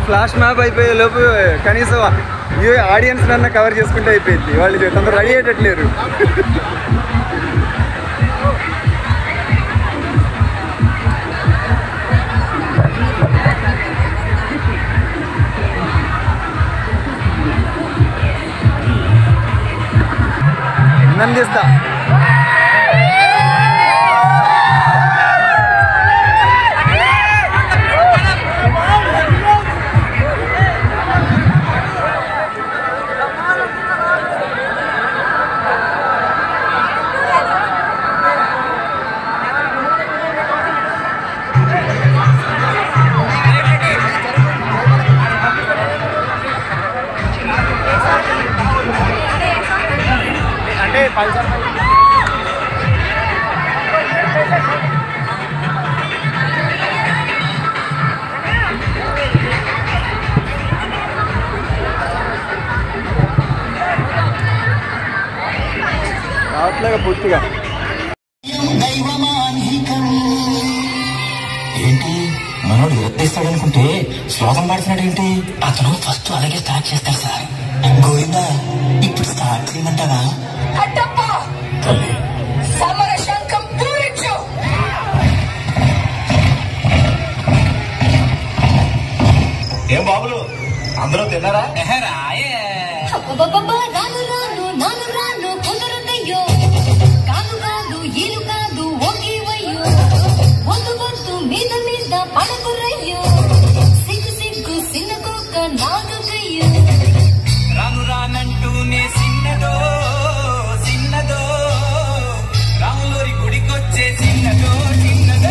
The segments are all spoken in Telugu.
ఫ్లాష్ మ్యాప్ అయిపోయే లోపు కనీసం ఆడియన్స్ నన్న కవర్ చేసుకుంటే అయిపోయింది. వాళ్ళు తొందర రెడీ అయ్యేటట్లేరు. నన్ను చేస్తా రావట్లేగా పూర్తిగా. ఏంటి మనోడు ఎత్తేస్తాడనుకుంటే శ్లోకం పాడుతున్నాడు ఏంటి? అతను ఫస్ట్ అలాగే స్టార్ట్ చేస్తాడు సార్. గోవిందా ఇప్పుడు స్టార్ట్ చేయమంటావా? ఏం బాబులు అందరూ తిన్నారా? రాను రానంటూనే సిన్నదో సిన్నదో రాములోరి గుడికొచ్చే సిన్నదో చిన్నదో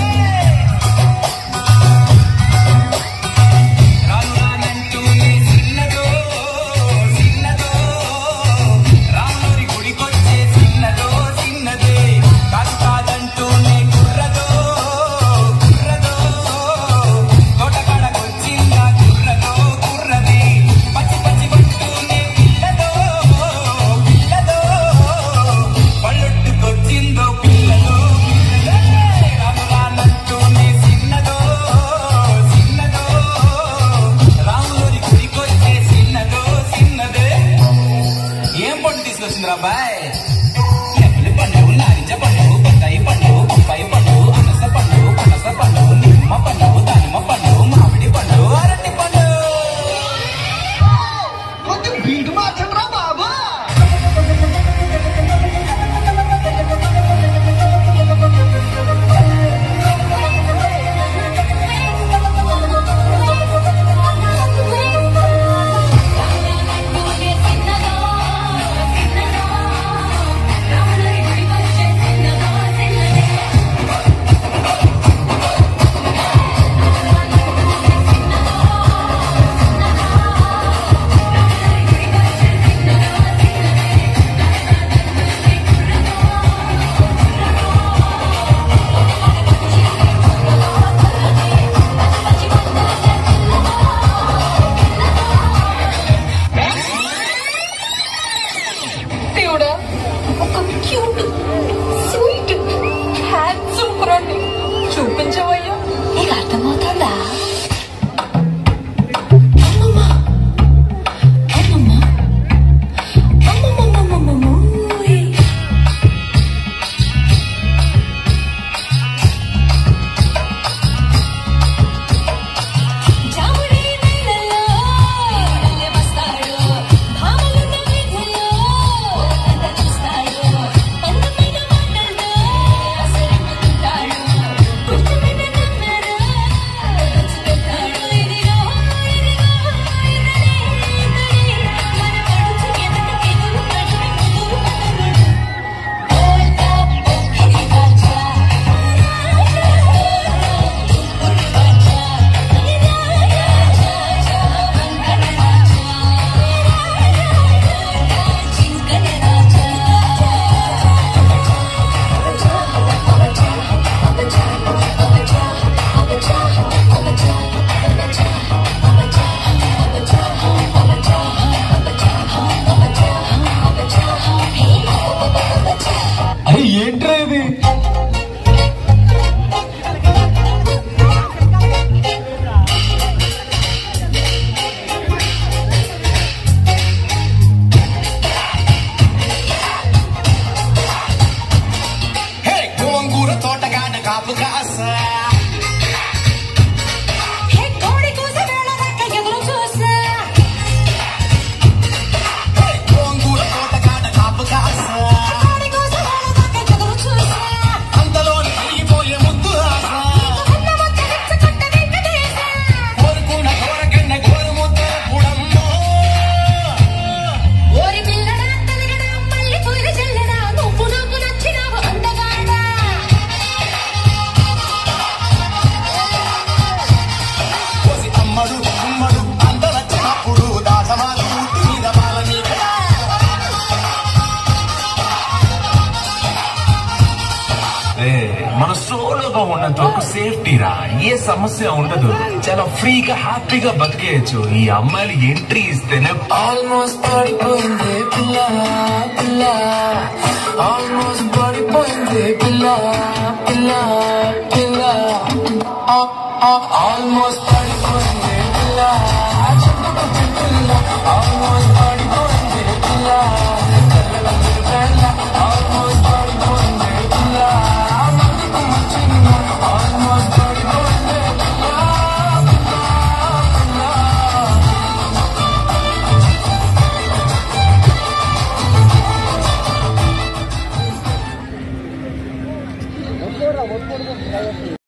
రాను రానంటూనే సిన్నదో సిన్నదో రాములోరి గుడికొచ్చే సిన్నదో చిన్నదే కాదు కాదంటూనే గుర్రదో గుర్రదో తోటకాడకొచ్చిందా గుర్రదో గుర్రదే పచ్చి పచ్చి పట్టునే పిల్లదో పిల్లదో పళ్ళొట్టుకొచ్చిందో పిల్లదో పిల్లదే రాను రానంటూనే సిన్నదో సిన్నదో రాములోరి గుడికొచ్చే సిన్నదో సిన్నదే. ఏం పండు తీసుకొచ్చింది రాబాయ్? నెమలి పండు, నారింజ పండు, బత్తాయి పండు, బొప్పాయి పండు, అనస పండు, పనస పండు, నిమ్మ పండు, దానిమ్మ పండు, మామిడి పండు, అరటి పండు. బీటు మార్చండి రా బాబా. దేవుడా, ఒక క్యూట్ స్వీట్ హ్యాండ్సమ్ కుర్రాన్ని చూపించవయ్యా. నీకు అర్థమవుతుందా? మన సోలోగా ఉన్నంత వరకు సేఫ్టీ రా, ఏ సమస్య ఉండదు, చాలా ఫ్రీగా హ్యాపీగా బతికేయచ్చు. ఈ అమ్మాయిలు ఎంట్రీ ఇస్తేనే ఆల్మోస్ట్ పడిపోయింది పిల్ల పిల్ల, ఆల్మోస్ట్ పడిపోయింది పిల్ల పిల్ల పిల్ల, ఆల్మోస్ట్ పడిపోయింది